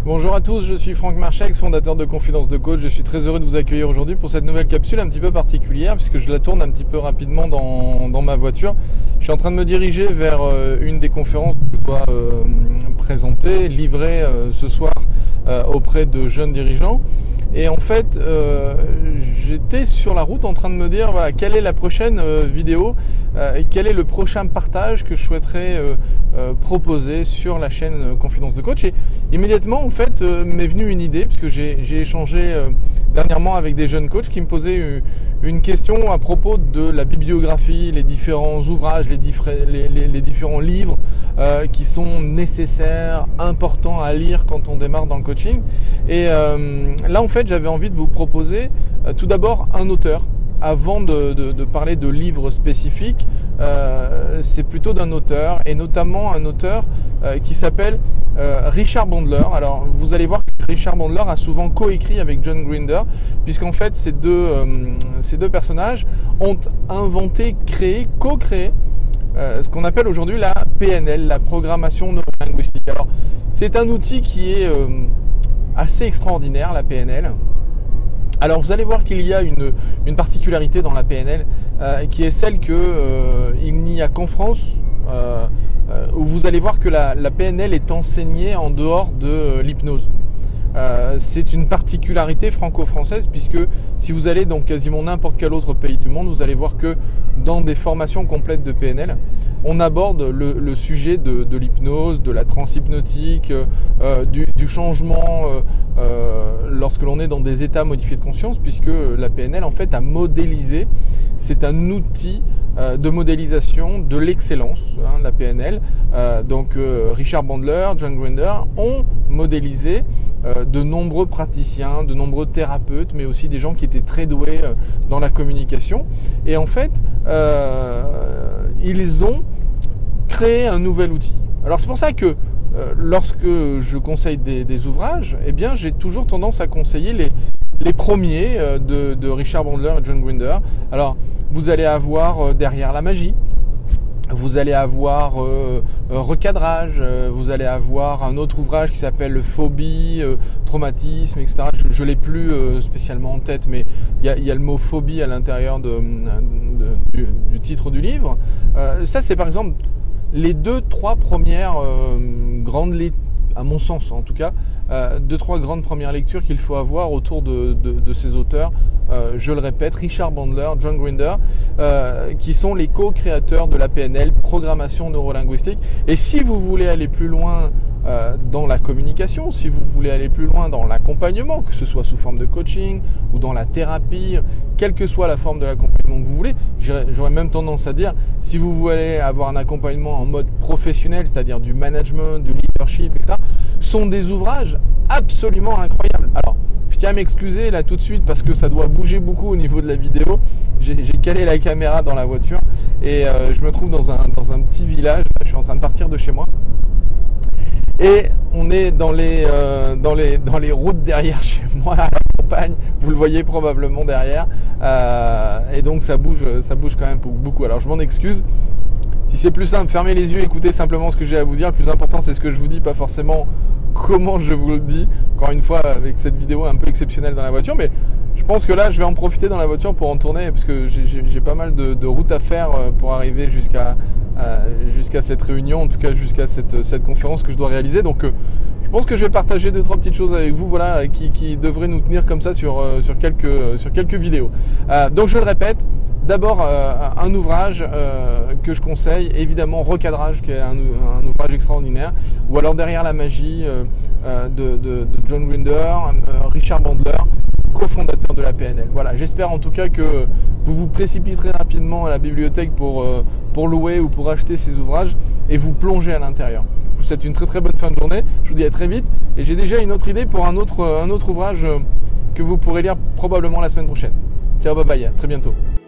Bonjour à tous, je suis Franck Marchex, fondateur de Confidence de Coach. Je suis très heureux de vous accueillir aujourd'hui pour cette nouvelle capsule un petit peu particulière puisque je la tourne un petit peu rapidement dans ma voiture. Je suis en train de me diriger vers une des conférences que je dois présenter, livrer ce soir auprès de jeunes dirigeants. Et en fait, j'étais sur la route en train de me dire voilà, quelle est la prochaine vidéo et quel est le prochain partage que je souhaiterais proposer sur la chaîne Confidence de Coach. Et immédiatement, en fait, m'est venue une idée, puisque j'ai échangé dernièrement avec des jeunes coachs qui me posaient une question à propos de la bibliographie, les différents ouvrages, les différents livres qui sont nécessaires, importants à lire quand on démarre dans le coaching. Et là, en fait, j'avais envie de vous proposer tout d'abord un auteur. Avant de parler de livres spécifiques, c'est plutôt d'un auteur, et notamment un auteur qui s'appelle Richard Bandler. Alors, vous allez voir que Richard Bandler a souvent coécrit avec John Grinder, puisqu'en fait, ces deux personnages ont inventé, co-créé ce qu'on appelle aujourd'hui la PNL, la programmation neurolinguistique. Alors, c'est un outil qui est assez extraordinaire, la PNL. Alors vous allez voir qu'il y a une particularité dans la PNL qui est celle qu'il n'y a qu'en France où vous allez voir que la PNL est enseignée en dehors de l'hypnose. C'est une particularité franco-française puisque si vous allez dans quasiment n'importe quel autre pays du monde, vous allez voir que dans des formations complètes de PNL, on aborde le sujet de l'hypnose, de la transhypnotique, du changement lorsque l'on est dans des états modifiés de conscience, puisque la PNL en fait a modélisé, c'est un outil de modélisation de l'excellence, la PNL. Donc Richard Bandler, John Grinder ont modélisé de nombreux praticiens, de nombreux thérapeutes, mais aussi des gens qui étaient très doués dans la communication. Et en fait, ils ont créé un nouvel outil. Alors c'est pour ça que lorsque je conseille des ouvrages, eh bien j'ai toujours tendance à conseiller les premiers de Richard Bandler et John Grinder. Alors vous allez avoir Derrière la magie, vous allez avoir Recadrage, vous allez avoir un autre ouvrage qui s'appelle Phobie, Traumatisme, etc. Je ne l'ai plus spécialement en tête, mais il y a le mot phobie à l'intérieur du titre du livre. Ça c'est par exemple les 2-3 premières grandes lectures, à mon sens en tout cas, 2-3 grandes premières lectures qu'il faut avoir autour de ces auteurs, je le répète, Richard Bandler, John Grinder, qui sont les co-créateurs de la PNL, programmation neurolinguistique. Et si vous voulez aller plus loin dans la communication, si vous voulez aller plus loin dans l'accompagnement, que ce soit sous forme de coaching ou dans la thérapie, quelle que soit la forme de l'accompagnement que vous voulez, j'aurais même tendance à dire, si vous voulez avoir un accompagnement en mode professionnel, c'est-à-dire du management, du leadership, etc., sont des ouvrages absolument incroyables. Alors, je tiens à m'excuser là tout de suite parce que ça doit bouger beaucoup au niveau de la vidéo. J'ai calé la caméra dans la voiture et je me trouve dans un petit village. Je suis en train de partir de chez moi. Et on est dans les routes derrière chez moi, à la campagne. Vous le voyez probablement derrière. Et donc ça bouge quand même beaucoup. Alors je m'en excuse. Si c'est plus simple, fermez les yeux, écoutez simplement ce que j'ai à vous dire. Le plus important, c'est ce que je vous dis, pas forcément comment je vous le dis. Encore une fois, avec cette vidéo un peu exceptionnelle dans la voiture. Mais je pense que là, je vais en profiter dans la voiture pour en tourner, parce que j'ai pas mal de routes à faire pour arriver jusqu'à cette réunion, en tout cas jusqu'à cette conférence que je dois réaliser. Donc je pense que je vais partager 2-3 petites choses avec vous, voilà, qui devraient nous tenir comme ça sur quelques vidéos. Donc je le répète, d'abord un ouvrage que je conseille, évidemment Recadrage, qui est un ouvrage extraordinaire, ou alors Derrière la magie de John Grinder, Richard Bandler, cofondateur de la PNL. Voilà, j'espère en tout cas que vous vous précipiterez rapidement à la bibliothèque pour louer ou pour acheter ces ouvrages et vous plonger à l'intérieur. Je vous souhaite une très très bonne fin de journée, je vous dis à très vite, et j'ai déjà une autre idée pour un autre ouvrage que vous pourrez lire probablement la semaine prochaine. Ciao, bye bye, à très bientôt.